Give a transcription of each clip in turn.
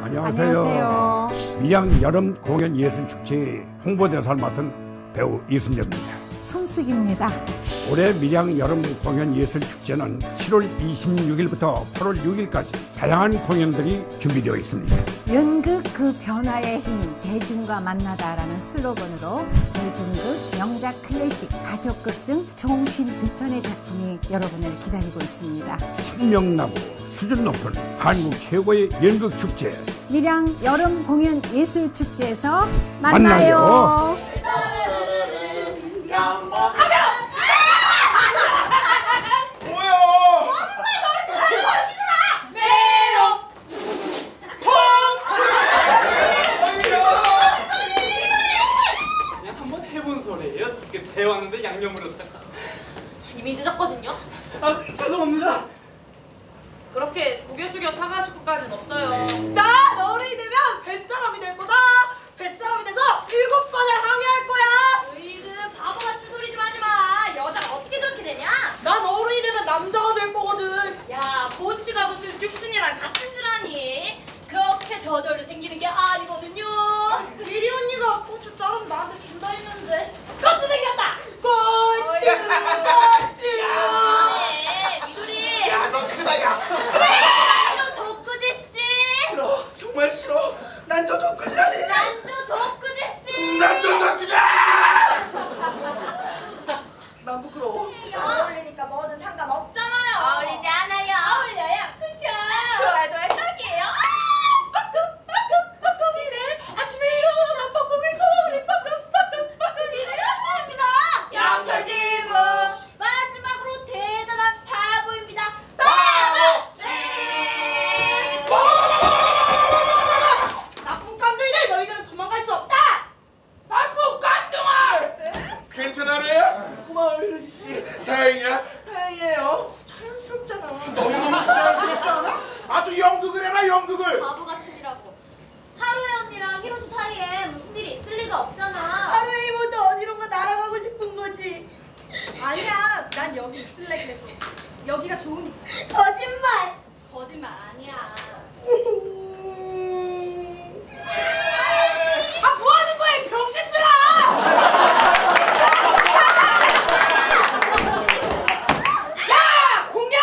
안녕하세요. 밀양 여름 공연 예술축제 홍보대사를 맡은 배우 이순재입니다. 손숙입니다. 올해 밀양 여름 공연 예술축제는 7월 26일부터 8월 6일까지 다양한 공연들이 준비되어 있습니다. 연극 그 변화의 힘, 대중과 만나다라는 슬로건으로 대중극, 명작 클래식, 가족극 등 총 52편의 작품이 여러분을 기다리고 있습니다. 신명나고 수준 높은 한국 최고의 연극축제 밀양 여름 공연 예술축제에서 만나요. 배웠는데 양념을 넣다가 이미 늦었거든요. 아, 죄송합니다. 그렇게 고개 숙여 사과하실 것까지는 없어요. 난 어른이 되면 뱃사람이 될 거다. 뱃사람이 돼서 7번을 항해할 거야. 너희들 바보 같은 소리 좀 하지 마. 여자가 어떻게 그렇게 되냐? 난 어른이 되면 남자가 될 거거든. 야, 보치가 무슨 죽순이랑 같은 줄 아니? 그렇게 저절로 생기는 게 아니거든요. 미리 언니가 고추 자르면 나한테 준다 했는데. 고추 생겼다. 고추. 네, 미도리. 야, 너 크다, 야. 난저 덕구지 씨. 싫어, 정말 싫어. 난 저 덕구지라니. 난저 덕구지 씨. 난 저 덕구지. 난 부끄러워. 어울리니까 뭐든 상관없잖아요. 어울리지 않아요. 어울려요. 그쵸? 좋아요, 딱이에요. 뻐꾸기네. 아침에 일어나 뻐꾸기 소리 뻐꾸기네. 짠입니다. 양철지부 마지막으로 대단한 바보입니다. 바보. 네. 나쁜 깜둥이들 너희들은 도망갈 수 없다. 나쁜 깜둥아. 괜찮아, 레야? 고마워요, 효지 씨. 다행이야. 다행이에요. 자연스럽잖아. 너무너무 자연스럽지 않아? 아주 연극을 해라, 연극을. 바보같이 지라고. 하루에 언니랑 히로시 사이에 무슨 일이 있을 리가 없잖아. 하루에 이모도 어디론가 날아가고 싶은 거지. 아니야. 난 여기 있을래 그래서. 여기가 좋으니까. 거짓말. 거짓말 아니야. 아, 뭐 하는 거야, 이 병신들아! 야! 공략!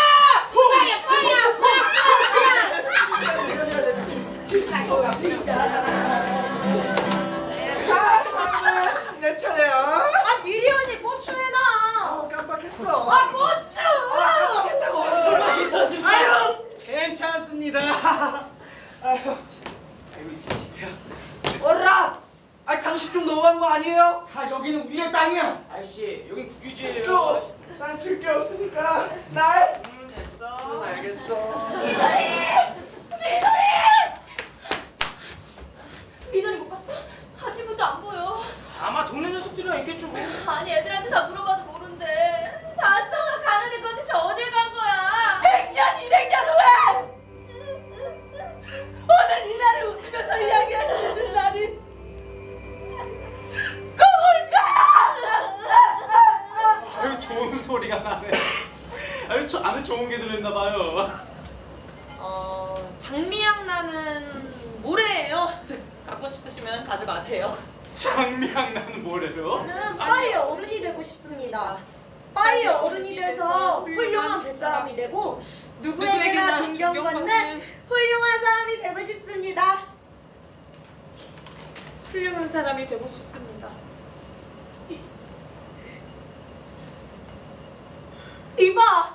내 차례야. 아, 미리 언니 고추 해놔. 깜빡했어. 아, 고추! 깜빡했다고. 아유, 괜찮습니다. 아유, 진짜. 어라! 아, 당신 좀 너무한 거 아니에요? 아, 여기는 우리의 땅이야. 아저씨, 여긴 국유지예요. 됐어. 난 줄 게 없으니까 날. 됐어. 알겠어. 미전이 못 봤어? 아직부터 안 보여. 아마 동네 녀석들이랑 있겠죠 뭐. 아니 애들한테 다 물어봐도 모른대. 다 싸우러 가는 애 건데 저 어딜 간 거야? 100년, 200년 후에! 오늘 이 날을 웃으면서 이야기할 수 있는 날이 꼭 거야! 아유, 좋은 소리가 나네. 아유, 저 안에 좋은 게 들어있나 봐요. 장미향 나는 모래예요. 갖고 싶으시면 가져가세요. 장미향 나는 뭐래요? 저는 빨리 어른이 되고 싶습니다. 빨리 어른이 돼서 훌륭한 뱃사람이 되고 누구에게나 존경받는 훌륭한 사람이 되고 싶습니다. 훌륭한 사람이 되고 싶습니다. 이봐!